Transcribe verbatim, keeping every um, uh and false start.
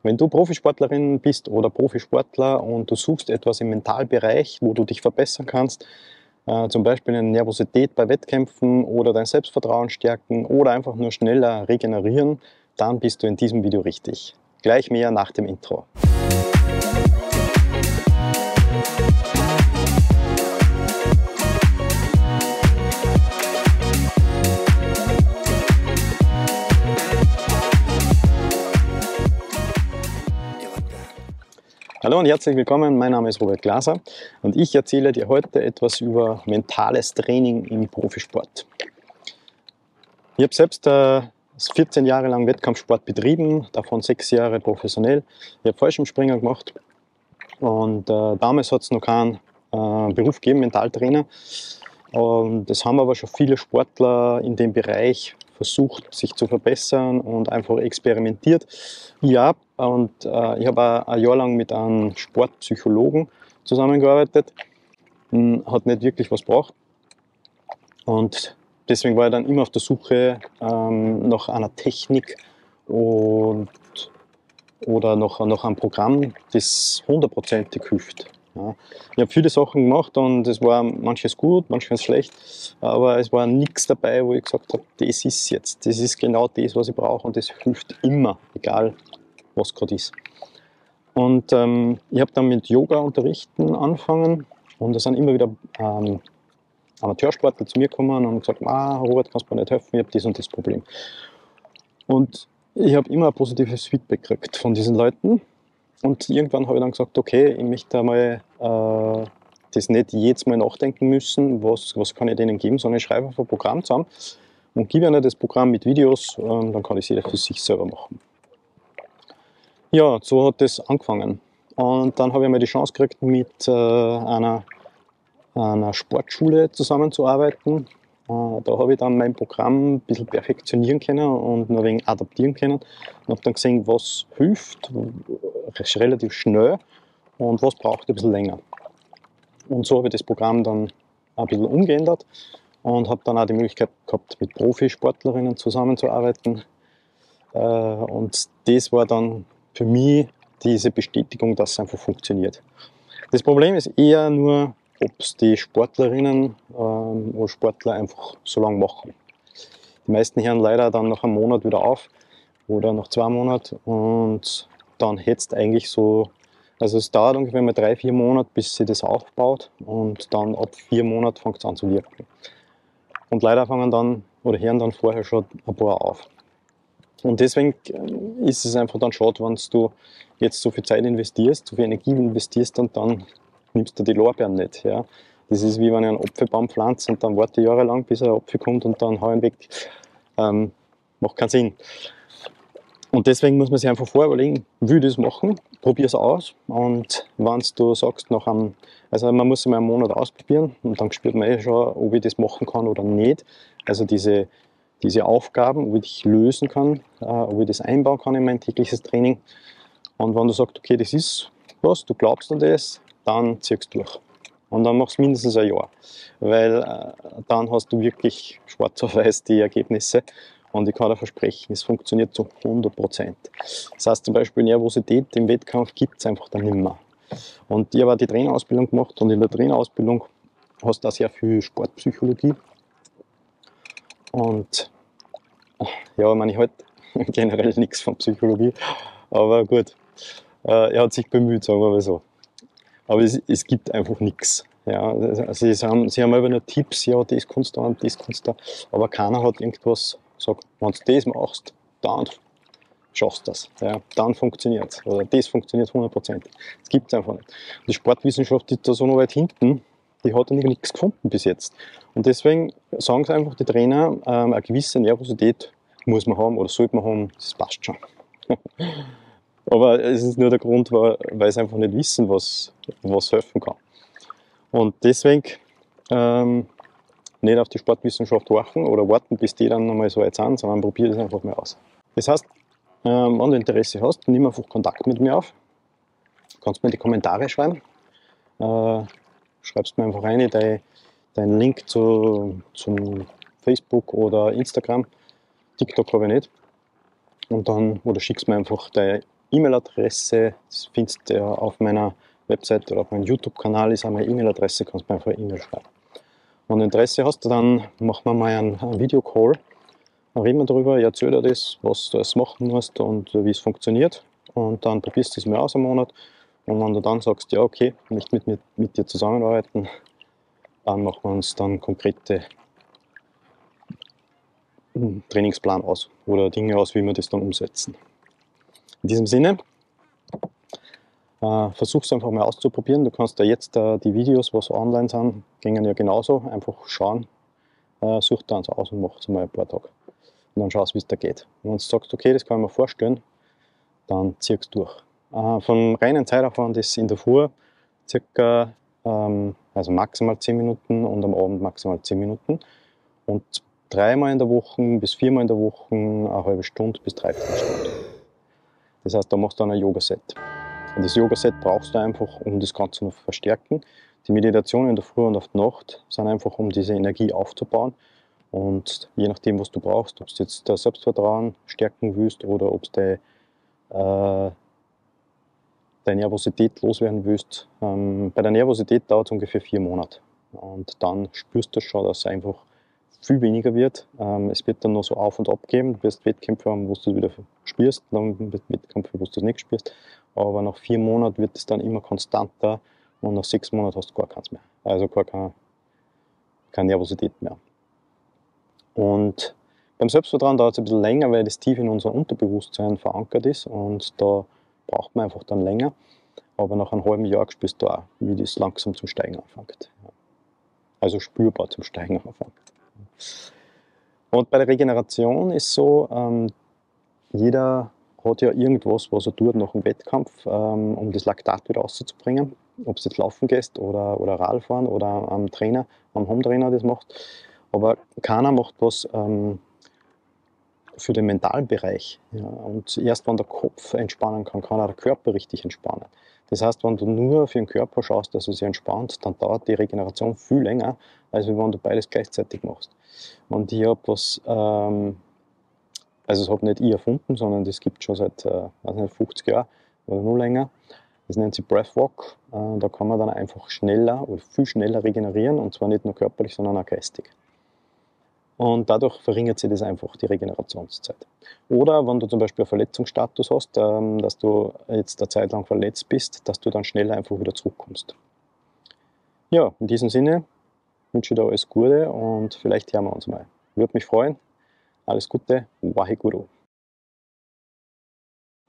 Wenn du Profisportlerin bist oder Profisportler und du suchst etwas im Mentalbereich, wo du dich verbessern kannst, äh, zum Beispiel eine Nervosität bei Wettkämpfen oder dein Selbstvertrauen stärken oder einfach nur schneller regenerieren, dann bist du in diesem Video richtig. Gleich mehr nach dem Intro. Hallo und herzlich willkommen, mein Name ist Robert Glaser und ich erzähle dir heute etwas über mentales Training im Profisport. Ich habe selbst äh, vierzehn Jahre lang Wettkampfsport betrieben, davon sechs Jahre professionell. Ich habe Fallschirmspringen gemacht und äh, damals hat es noch keinen äh, Beruf gegeben, Mentaltrainer. Und das haben aber schon viele Sportler in dem Bereich versucht, sich zu verbessern und einfach experimentiert. Ja, und äh, ich habe ein Jahr lang mit einem Sportpsychologen zusammengearbeitet. Hm, hat nicht wirklich was gebracht. Und deswegen war ich dann immer auf der Suche ähm, nach einer Technik und, oder nach, nach einem Programm, das hundertprozentig hilft. Ja. Ich habe viele Sachen gemacht und es war manches gut, manches schlecht, aber es war nichts dabei, wo ich gesagt habe, das ist jetzt, das ist genau das, was ich brauche und das hilft immer, egal was gerade ist. Und ähm, ich habe dann mit Yoga-Unterrichten angefangen und da sind immer wieder ähm, Amateursportler zu mir gekommen und gesagt, ah, Robert, kannst du mir nicht helfen, ich habe das und das Problem. Und ich habe immer ein positives Feedback gekriegt von diesen Leuten. Und irgendwann habe ich dann gesagt, okay, ich möchte einmal äh, das nicht jedes Mal nachdenken müssen, was, was kann ich denen geben, sondern ich schreibe einfach ein Programm zusammen und gebe ihnen das Programm mit Videos, äh, dann kann es jeder für sich selber machen. Ja, so hat das angefangen. Und dann habe ich mal die Chance gekriegt, mit äh, einer, einer Sportschule zusammenzuarbeiten. Äh, da habe ich dann mein Programm ein bisschen perfektionieren können und noch ein wenig adaptieren können. Und habe dann gesehen, was hilft, relativ schnell und was braucht ein bisschen länger. Und so habe ich das Programm dann ein bisschen umgeändert und habe dann auch die Möglichkeit gehabt, mit Profisportlerinnen zusammenzuarbeiten. Äh, und das war dann für mich diese Bestätigung, dass es einfach funktioniert. Das Problem ist eher nur, ob es die Sportlerinnen ähm, oder Sportler einfach so lange machen. Die meisten hören leider dann nach einem Monat wieder auf oder nach zwei Monaten und dann hetzt eigentlich so, also es dauert ungefähr mal drei, vier Monate, bis sich das aufbaut und dann ab vier Monaten fängt es an zu wirken. Und leider fangen dann oder hören dann vorher schon ein paar auf. Und deswegen ist es einfach dann schade, wenn du jetzt so viel Zeit investierst, so viel Energie investierst und dann nimmst du die Lorbeeren nicht. Ja. Das ist wie wenn ich einen Apfelbaum pflanze und dann warte ich jahrelang, bis ein Apfel kommt und dann hau ich ihn weg. Ähm, macht keinen Sinn. Und deswegen muss man sich einfach vorher überlegen, will ich das machen, probier es aus. Und wenn du sagst, nach einem, also man muss es mal einen Monat ausprobieren und dann spürt man eh schon, ob ich das machen kann oder nicht. Also diese diese Aufgaben, ob ich die lösen kann, äh, ob ich das einbauen kann in mein tägliches Training. Und wenn du sagst, okay, das ist was, du glaubst an das, dann ziehst du durch. Und dann machst du mindestens ein Jahr, weil äh, dann hast du wirklich schwarz auf weiß die Ergebnisse. Und ich kann dir versprechen, es funktioniert zu hundert Prozent. Das heißt zum Beispiel Nervosität im Wettkampf gibt es einfach dann nicht mehr. Und ich habe auch die Trainerausbildung gemacht und in der Trainerausbildung hast du auch sehr viel Sportpsychologie. Und ja, ich meine, ich halte generell nichts von Psychologie, aber gut, äh, er hat sich bemüht, sagen wir mal so. Aber es, es gibt einfach nichts. Ja. Also sie, haben, sie haben einfach nur Tipps, ja, das kannst du und das kannst du, aber keiner hat irgendwas gesagt, wenn du das machst, dann schaffst du das, ja, dann funktioniert es. Oder das funktioniert hundert Prozent. Das gibt es einfach nicht. Die Sportwissenschaft ist da so noch weit hinten, die hat nichts gefunden bis jetzt. Und deswegen sagen sie einfach die Trainer, ähm, eine gewisse Nervosität muss man haben oder sollte man haben, das passt schon. Aber es ist nur der Grund, weil, weil sie einfach nicht wissen, was, was helfen kann. Und deswegen ähm, nicht auf die Sportwissenschaft warten oder warten, bis die dann nochmal so weit sind, sondern probier das einfach mal aus. Das heißt, ähm, wenn du Interesse hast, nimm einfach Kontakt mit mir auf. Du kannst mir in die Kommentare schreiben. Äh, schreibst mir einfach rein, deinen dein Link zu, zum Facebook oder Instagram. TikTok habe ich nicht. Und dann, oder schickst mir einfach deine E-Mail-Adresse, das findest du ja auf meiner Website oder auf meinem YouTube-Kanal, ist auch meine E-Mail-Adresse, kannst du mir einfach E-Mail schreiben. Wenn du Interesse hast, dann machen wir mal einen, einen Videocall. Dann reden wir darüber, ich erzähle dir das, was du alles machen musst und wie es funktioniert. Und dann probierst du es mal aus einen Monat. Und wenn du dann sagst, ja okay, ich möchte mit, mit, mit dir zusammenarbeiten, dann machen wir uns dann konkrete Trainingsplan aus oder Dinge aus, wie wir das dann umsetzen. In diesem Sinne, äh, versuch es einfach mal auszuprobieren. Du kannst da jetzt äh, die Videos, was online sind, gingen ja genauso, einfach schauen, äh, such da eins aus und mach es mal ein paar Tage. Und dann schaust, wie es da geht. Und wenn du sagst, okay, das kann ich mir vorstellen, dann zieh es durch. Äh, vom reinen Zeitaufwand ist in der Früh circa, ähm, also maximal zehn Minuten und am Abend maximal zehn Minuten. Und dreimal in der Woche bis viermal in der Woche eine halbe Stunde bis dreiviertel Stunde. Das heißt, da machst du dann ein Yoga-Set. Und das Yoga-Set brauchst du einfach, um das Ganze noch zu verstärken. Die Meditationen in der Früh und auf die Nacht sind einfach, um diese Energie aufzubauen. Und je nachdem, was du brauchst, ob du jetzt das Selbstvertrauen stärken willst oder ob du äh, deine Nervosität loswerden willst. Ähm, bei der Nervosität dauert es ungefähr vier Monate. Und dann spürst du schon, dass es einfach viel weniger wird. Ähm, es wird dann noch so auf und ab geben. Du wirst Wettkämpfe haben, wo du es wieder spürst, dann wird Wettkämpfe, wo du es nicht spürst. Aber nach vier Monaten wird es dann immer konstanter und nach sechs Monaten hast du gar keins mehr. Also gar keine, keine Nervosität mehr. Und beim Selbstvertrauen dauert es ein bisschen länger, weil das tief in unserem Unterbewusstsein verankert ist und da braucht man einfach dann länger. Aber nach einem halben Jahr spürst du auch, wie das langsam zum Steigen anfängt. Also spürbar zum Steigen anfängt. Und bei der Regeneration ist so, ähm, jeder hat ja irgendwas, was er tut nach dem Wettkampf, ähm, um das Laktat wieder rauszubringen. Ob du jetzt laufen gehst oder, oder Radfahren oder am Trainer, am Hometrainer das macht. Aber keiner macht was ähm, für den mentalen Bereich. Ja. Und erst wenn der Kopf entspannen kann, kann auch der Körper richtig entspannen. Das heißt, wenn du nur für den Körper schaust, dass er sich entspannt, dann dauert die Regeneration viel länger, als wenn du beides gleichzeitig machst. Und ich habe was, ähm, also das habe nicht ich erfunden, sondern das gibt es schon seit äh, weiß nicht, fünfzig Jahren oder noch länger. Das nennt sich Breathwalk. Äh, da kann man dann einfach schneller oder viel schneller regenerieren, und zwar nicht nur körperlich, sondern auch geistig. Und dadurch verringert sich das einfach, die Regenerationszeit. Oder wenn du zum Beispiel einen Verletzungsstatus hast, ähm, dass du jetzt eine Zeit lang verletzt bist, dass du dann schneller einfach wieder zurückkommst. Ja, in diesem Sinne wünsche ich dir alles Gute und vielleicht hören wir uns mal. Würde mich freuen. Alles Gute, Waheguru.